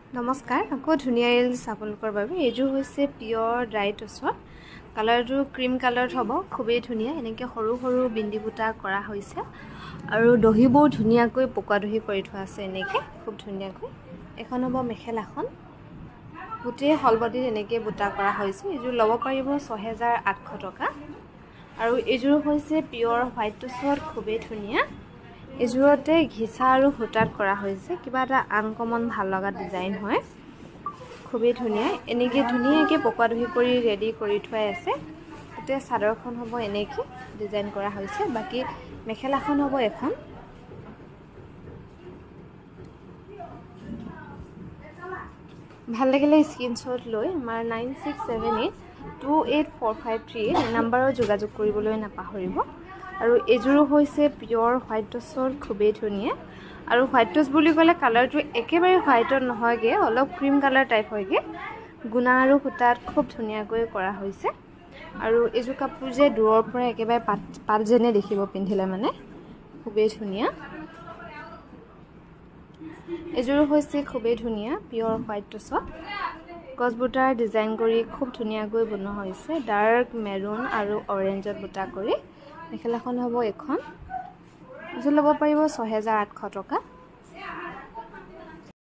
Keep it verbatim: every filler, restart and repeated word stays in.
নমস্কাৰ আকৌ ধুনিয়া ৰিলস আপোনালোকৰ বাবে এজু হৈছে পিওর ড্ৰাই টছৰ কালাৰটো ক্ৰীম কালাৰত হ'ব খুবেই ধুনিয়া এনেকে সৰু সৰু বিন্দি বুটা কৰা হৈছে আৰু দহিবোৰ ধুনিয়াকৈ পকা দহি কৰি থোৱা আছে এনেকে খুব ধুনিয়াকৈ এখন হ'ব মেখেলাখন গুটে হলবডি এনেকে বুটা কৰা হৈছে এজু লব পাৰিব ছয় হাজাৰ আঠশ টকা আৰু এজু হৈছে পিওর হোৱাইট টছৰ খুবেই ধুনিয়া এজুৰতে ঘিসা আৰু হুটাত কৰা হৈছে কিবা এটা আনকমন ভাল লগা ডিজাইন হয় খুবেই ধুনিয়া এনেকে ধুনিয়াকে পকা দহি কৰি ৰেডি কৰি থোৱা আছে এতে সাদৰখন হ'ব এনেকে ডিজাইন কৰা হৈছে বাকি মেখেলাখন হ'ব এখন ভাল লাগিলে স্ক্ৰিনশ্বট লৈ আমাৰ nine six seven eight two eight four five three নম্বৰত যোগাযোগ কৰিবলৈ নাপাহৰিব আৰু এজুৰো হৈছে পিওর হোৱাইট টছৰ খুবেই ধুনিয়া আৰু হোৱাইট টছ বুলি ক'লে কালাৰটো একেবাৰে হোৱাইটৰ নহয়গে অলপ ক্ৰীম কালাৰ টাইপ হয়গে গুনা আৰু হুটাত খুব ধুনিয়াকৈ কৰা হৈছে আৰু এজু কাপোৰ যে দূৰৰ পৰা একেবাৰে পাল যেনে দেখিব পিন্ধিলে মানে খুবেই ধুনিয়া এজুৰো হৈছে খুবেই ধুনিয়া পিওর হোৱাইট টছৰ গছবুটাৰ ডিজাইন কৰি খুব ধুনিয়াকৈ বনোৱা হৈছে ডাৰ্ক মেৰুন আৰু অৰেঞ্জত বুটা কৰি মেখেলাখন হ'ব এখন এজু ল'ব পাৰিব ছয় হাজাৰ আঠশ টকা